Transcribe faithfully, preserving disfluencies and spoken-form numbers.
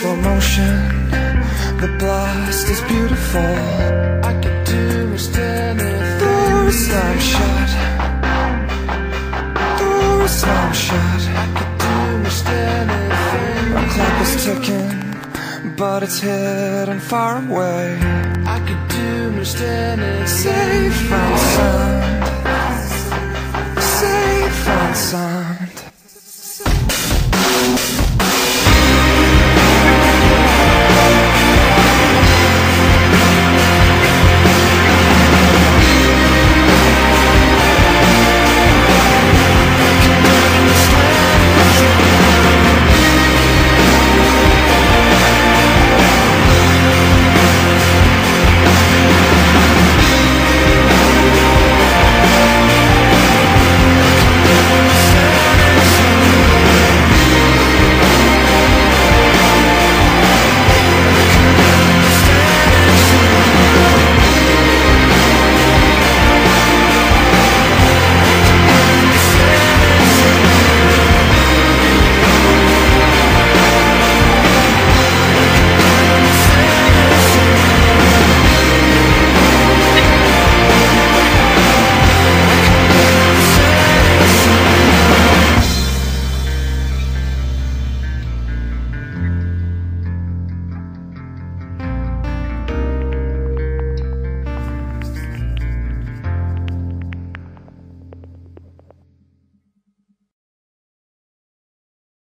slow motion, the blast is beautiful. I could do most anything. Doors slam shut, doors slam shut. I could do most anything. Our clock is ticking, but it's hidden far away. I could do most anything. Safe and sound,